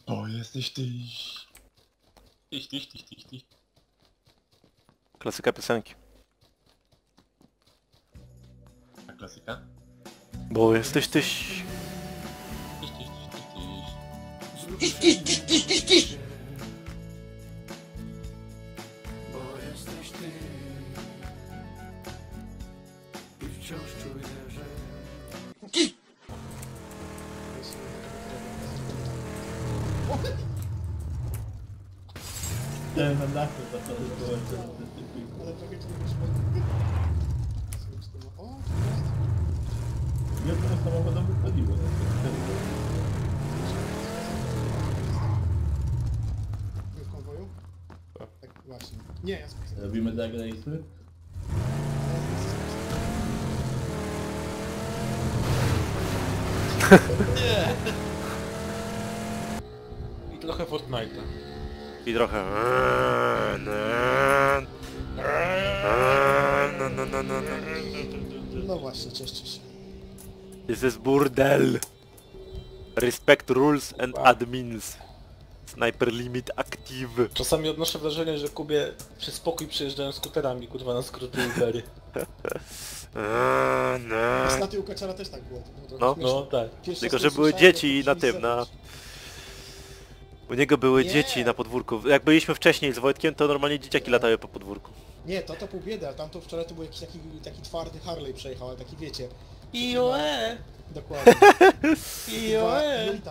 O, jesteś tyś. Tyś. Klasyka piosenki. A klasyka? Bo jesteś tyś. Tyś. Bo jesteś ty i wciąż czuję, że... Chciałem na dachu zacząć Ale trochę ci nie wyszło. O, to jest. Nie to samochodem wychodziło. Nie w konwoju? Tak, właśnie. Nie, ja specjalnie. Robimy drag race'y? I trochę Fortnite'a. I trochę... No właśnie, cieszę się. This is burdel. Respect rules and admins. Sniper limit active. Czasami odnoszę wrażenie, że Kubie przy spokój przyjeżdżają skuterami, kurwa, na skróty Ubery. Ostatnio u Kaczara też tak było. To było No, trochę śmieszne. tak. Pierwszy Tylko, raz że to były słyszałem, dzieci to na musieli tym, na... zebrać. U niego były Nie. dzieci na podwórku. Jak byliśmy wcześniej z Wojtkiem, to normalnie dzieciaki latały po podwórku. Nie, to pół biedy, ale tamto wczoraj to był jakiś taki twardy Harley przejechał, ale taki wiecie. IOE! Dokładnie. IOE! Jelita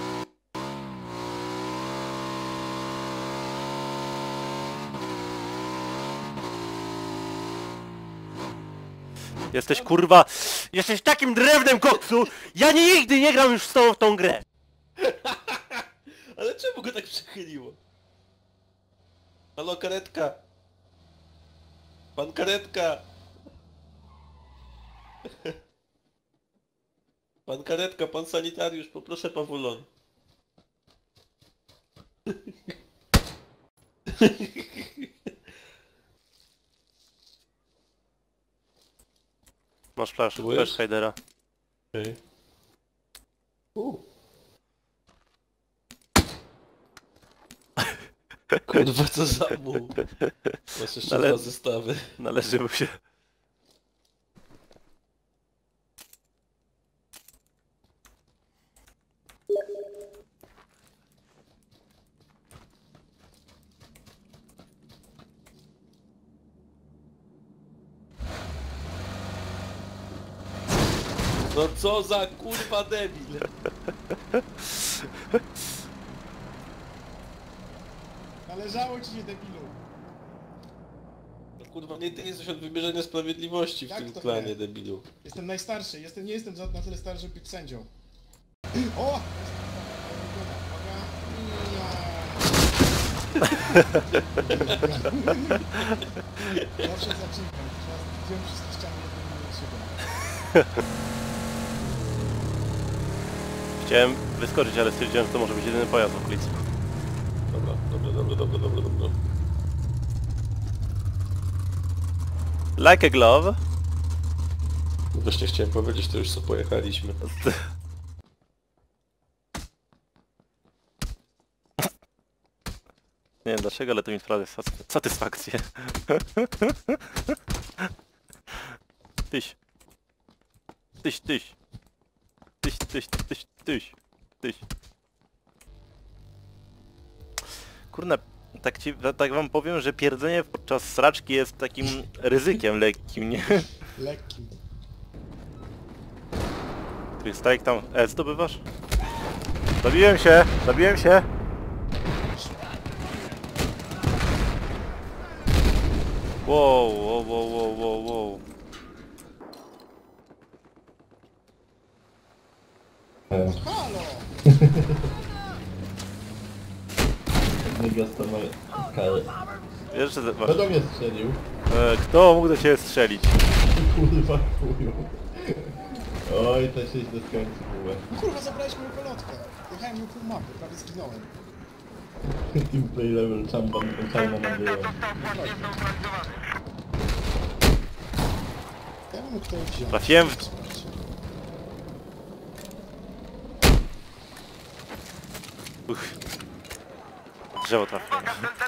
Jesteś kurwa... Jesteś takim drewnem, koksu! Ja nigdy nie gram już z tobą w tą grę! Ale czemu go tak przechyliło? Halo, karetka! Pan karetka! Pan karetka, pan sanitariusz, poproszę pawulon. Masz flash, Próbujesz? flash hidera. Okay. Kurwa, co za muł. Masz jeszcze Ale- dwa zestawy. Należy mu się. No co za kurwa debil. Należało ci się, debilu. No kurwa, nie ty jesteś od wymierzenia sprawiedliwości w Jak tym to klanie, nie? debilu. Jestem najstarszy, nie jestem na tyle stary, żeby być sędzią. O! Zawsze zaczynam. Wziąłem wszystkie ściany jednym szybem. Chciałem wyskoczyć, ale stwierdziłem, że to może być jedyny pojazd w okolicy. Dobra. Like a glove. Właśnie chciałem powiedzieć, to już co pojechaliśmy. Nie wiem dlaczego, ale to mi sprawia satysfakcję. Tyś. Tyś. Kurna, tak wam powiem, że pierdzenie podczas sraczki jest takim ryzykiem lekkim, nie? Lekkim. Ty strajk tam zdobywasz? Zabiłem się! Wow. Halo! Nie gasta moje karę. Wiesz, że masz... Kto do mnie strzelił? Kto mógł do ciebie strzelić? Kurwa chuju. Oj, to się źle skończy była. Kurwa, zabrałeś moją pelotkę. Jechałem ją pół mapy, prawie zginąłem. Team play level czarna nadzieja. Ja bym kto wziął. Trafiłem w... Uch. Drzewo trafiło.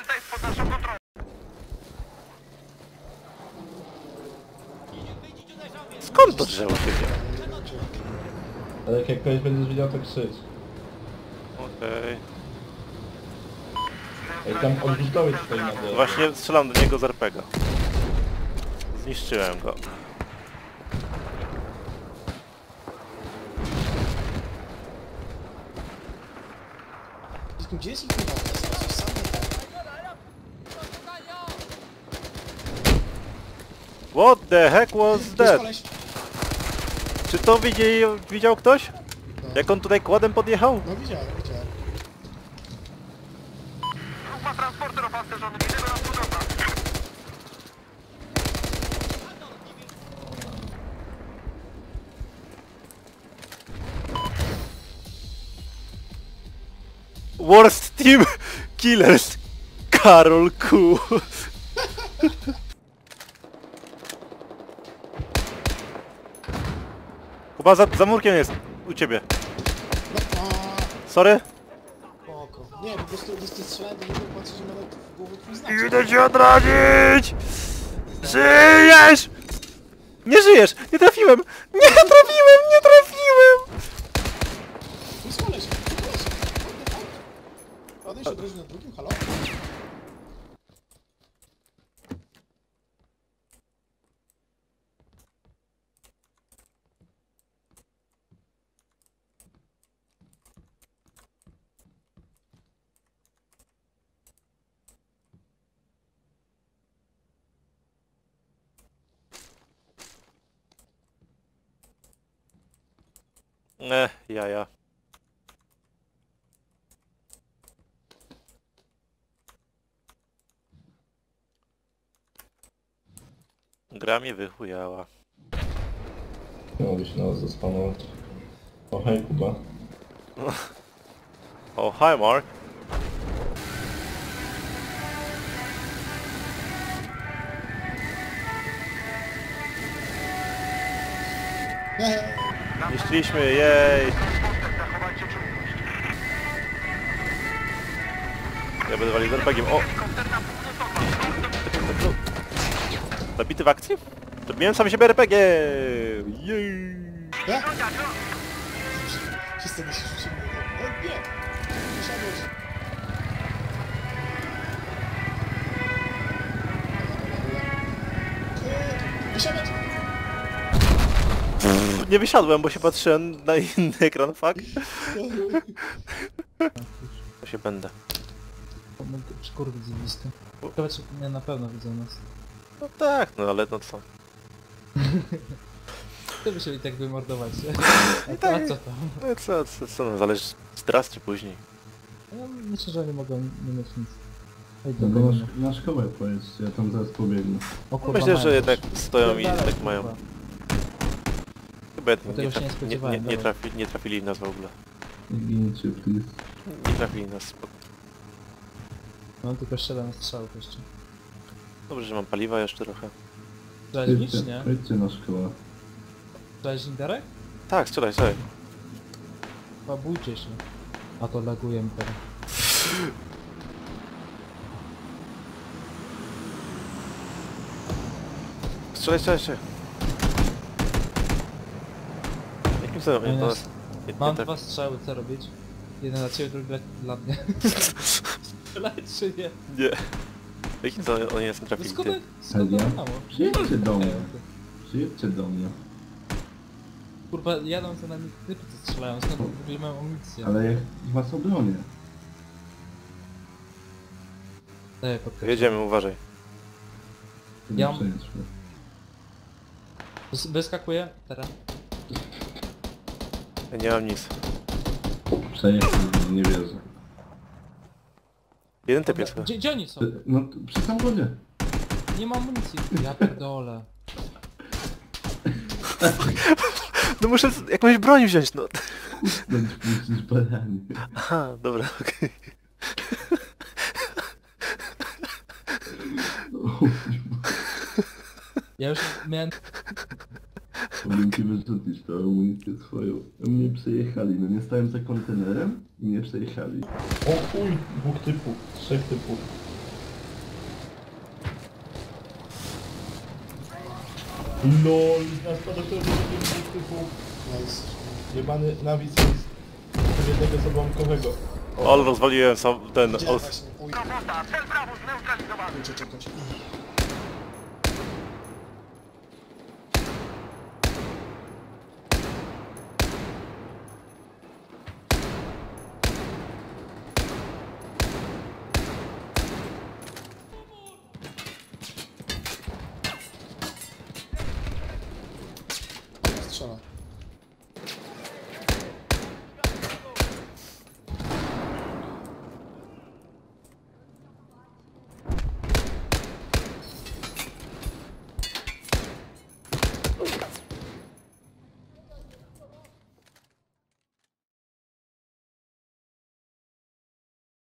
Skąd to drzewo się wzięło? Ale jak kogoś będziesz widział, to krzycz. Okej. Ej, tam odrzutowiec stoi na dole. Właśnie strzelam do niego z RPG. Zniszczyłem go. Gdzie jest ich chyba? To jest sam ten. What the heck was Tu jest that? koleś. Czy to widział ktoś? No. Jak on tutaj kładem podjechał? No widziałem. Worst Team Killers! Karol Q. Chyba za murkiem jest. U ciebie. No, Sorry? spoko. Nie, po prostu gdy strzelałem, to nie wiem, patrzeć, że nawet w głowę twój znak. Idę cię odradzić! Żyjesz! Nie żyjesz! Nie trafiłem! Nie trafiłem! Nie trafiłem! Tu jest koleś. Odejdź od razu na drugim, halo? Jaja. Gra mnie wychujała. Mogę się na nas zaspanować. O, hej Kuba. O, hi Mark. Zniszczyliśmy, jej! Ja będę walił z RPG-iem, o! Zabity w akcji? Zabiłem sam siebie RPG! Jej! Ja? Wszyscy by się rzucili. O, nie! Wysiadłeś. Wysiadać! Nie wysiadłem, bo się patrzyłem na inny ekran, fuck. To się będę. Szkurwy zjebiste. Ciekawe czy nie, na pewno widzą nas. No tak, no ale no co? Ty by się i tak wymordować, nie? tak. A co tam? No co no, zależy teraz czy później. Ja myślę, że oni mogą nie mieć nic. Ej, No dobra, to nie. na szkołę pojedźcie, ja tam zaraz pobiegnę. O, kurwa, Myślę, że mają jednak coś. stoją i Dalej, tak mają. kurwa. Chyba Bo tego się nie spodziewałem, dobra. nie trafili w nas w ogóle. Nie gincie, please. Nie trafili w nas. No tylko 7 strzałów jeszcze. Dobrze, że mam paliwa jeszcze trochę. Strzelałeś nic, nie? Pojedźcie na szkołę. Strzelałeś Interek? Tak, strzelaj. Chyba bójcie się. A to lagujemy teraz. Strzelaj. Jakim celem? No Nie, to jest. nie Mam trafi- dwa strzały, co robić? Jeden dla ciebie, drugi dla mnie. Strzelać czy nie? Nie. Jakim celem oni nas nie No trafili? skąd Ty? skąd to Ja? wiadomo? Przyjedźcie do mnie. Ej, Przyjedźcie do mnie. kurwa, jadą za nami typy, co strzelają, skąd w ogóle mają amunicję? Ale jak was obronię. Daj, podkreślam. Jedziemy, uważaj. To Ja- nie przejedźmy. Wyskakuję, teraz. Ja nie mam nic. Przejedźmy, nie wierzę. Jeden typ jest. Gdzie oni są? No, przy samochodzie. Nie mam amunicji. Ja pierdolę. No muszę jakąś broń wziąć, no. Będziesz puścić badanie. Aha, dobra, okej. Ja już miałem... Mogłem ci wyrzucić tą amunicję swoją. A mnie przejechali, no nie stałem za kontenerem i mnie przejechali. O chuj, 2 typów, 3 typów. LOL, na spadochronie 2 typów. Nice. Jebany nawis jest jednego zabłąkowego. Ale rozwaliłem sam ten... Gdzie właśnie? Pójdę. Czekać.